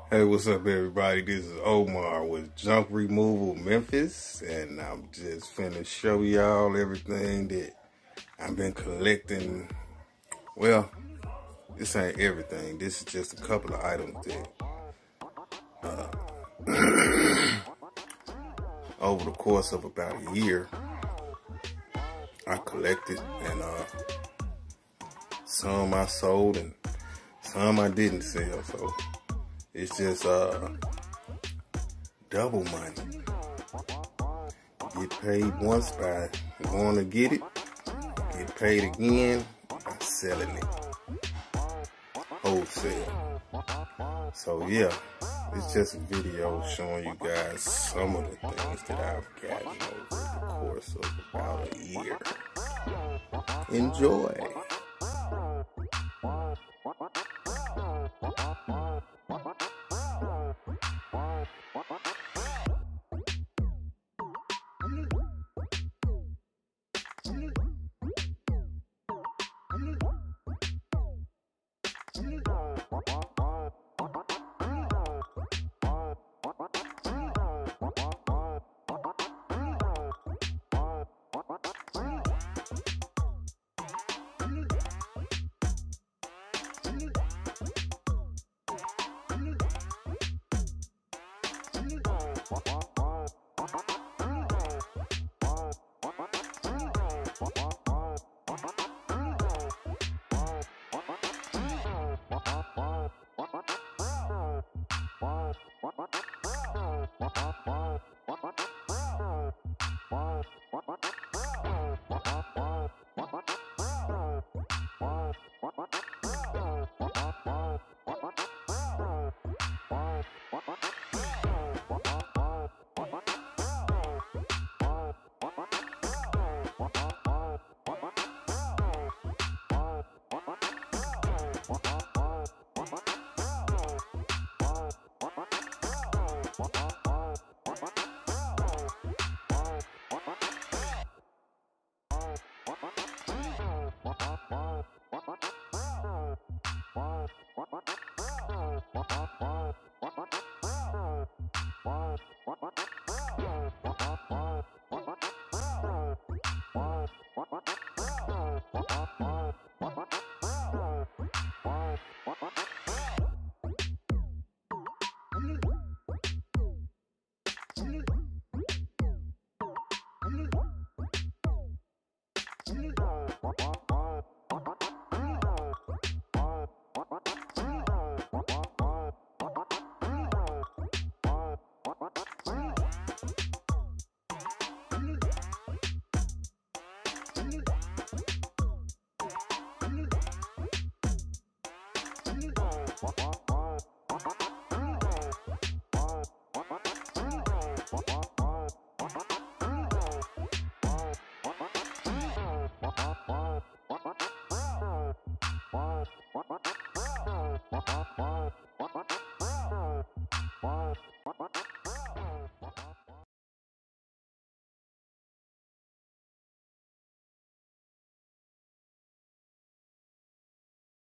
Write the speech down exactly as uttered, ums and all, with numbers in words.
Hey, what's up, everybody? This is Omar with Junk Removal Memphis, and I'm just finna show y'all everything that I've been collecting. Well, this ain't everything. This is just a couple of items that uh, over the course of about a year, I collected, and uh, some I sold and some I didn't sell. So it's just uh, double money. Get paid once by going to get it, get paid again by selling it wholesale. So yeah, it's just a video showing you guys some of the things that I've gotten over the course of about a year. Enjoy. What?